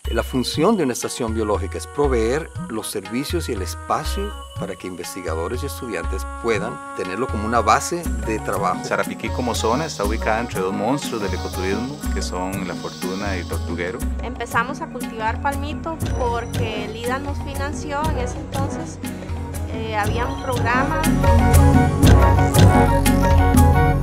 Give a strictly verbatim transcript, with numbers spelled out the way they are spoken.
La función de una estación biológica es proveer los servicios y el espacio para que investigadores y estudiantes puedan tenerlo como una base de trabajo. Sarapiquí como zona está ubicada entre dos monstruos del ecoturismo, que son La Fortuna y Tortuguero. Empezamos a cultivar palmito porque el I D A nos financió en ese entonces. Eh, había un programa.